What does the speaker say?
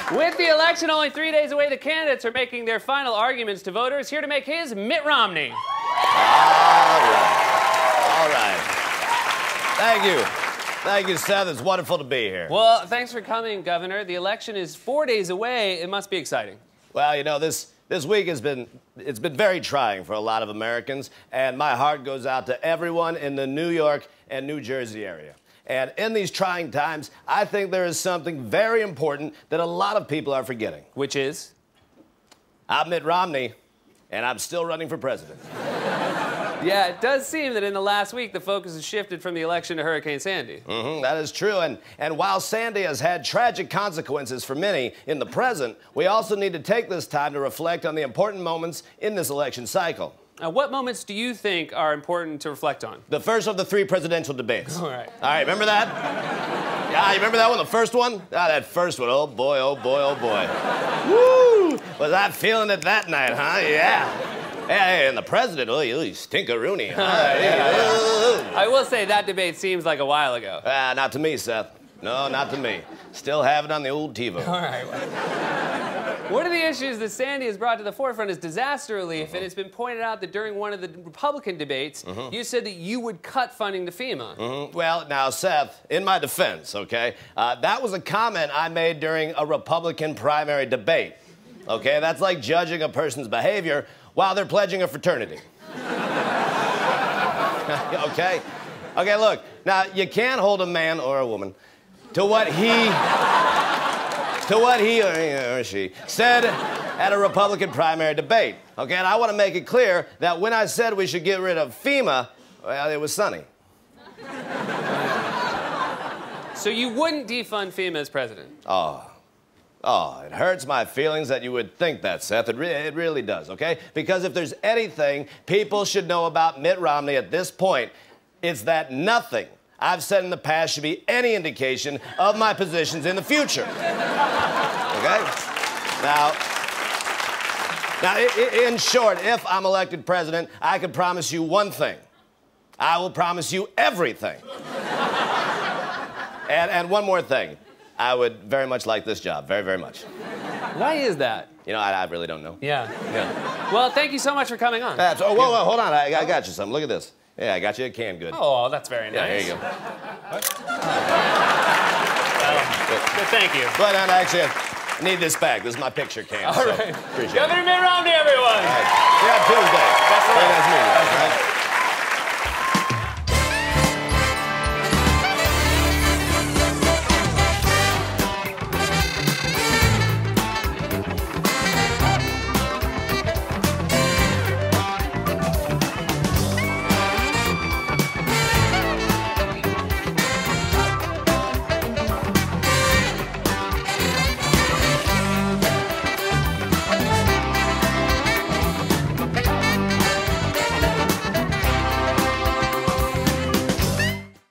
With the election only 3 days away, the candidates are making their final arguments to voters. Here to make his, Mitt Romney. All right. Thank you. Thank you, Seth. It's wonderful to be here. Well, thanks for coming, Governor. The election is 4 days away. It must be exciting. Well, you know, this week has been very trying for a lot of Americans, and my heart goes out to everyone in the New York and New Jersey area. And in these trying times, I think there is something very important that a lot of people are forgetting. Which is? I'm Mitt Romney, and I'm still running for president. Yeah, it does seem that in the last week, the focus has shifted from the election to Hurricane Sandy. That is true. And while Sandy has had tragic consequences for many in the present, we also need to take this time to reflect on the important moments in this election cycle. What moments do you think are important to reflect on? The first of the 3 presidential debates. All right. All right, remember that? Yeah, you remember that one, the first one? Ah, that first one, oh boy, oh boy, oh boy. Woo! Was I feeling it that night, huh? Yeah. Hey, and the president, oh, you stinkeroonie. Huh? I will say that debate seems like a while ago. Not to me, Seth. No, not to me. Still have it on the old TiVo. All right. One of the issues that Sandy has brought to the forefront is disaster relief, and it's been pointed out that during one of the Republican debates, you said that you would cut funding to FEMA. Well, now, Seth, in my defense, okay, that was a comment I made during a Republican primary debate. Okay, that's like judging a person's behavior while they're pledging a fraternity. Okay? Okay, look, now, you can't hold a man or a woman to what he or she said at a Republican primary debate. Okay, and I want to make it clear that when I said we should get rid of FEMA, well, it was sunny. So you wouldn't defund FEMA as president? Oh, it hurts my feelings that you would think that, Seth. It really does, okay? Because if there's anything people should know about Mitt Romney at this point, it's that nothing I've said in the past should be any indication of my positions in the future. Okay? Now, in short, if I'm elected president, I can promise you one thing. I will promise you everything. And one more thing. I would very much like this job, very, very much. Why is that? You know, I really don't know. Yeah. Well, thank you so much for coming on. Whoa, hold on. I got you something. Look at this. Yeah, I got you a canned good. Oh, that's very nice. Yeah, here you go. What? Thank you. But actually, I need this back. This is my picture can. All right. Appreciate it. Governor Mitt Romney, everyone. All right. See you on Tuesday. Best of luck. Very nice meeting you. All right.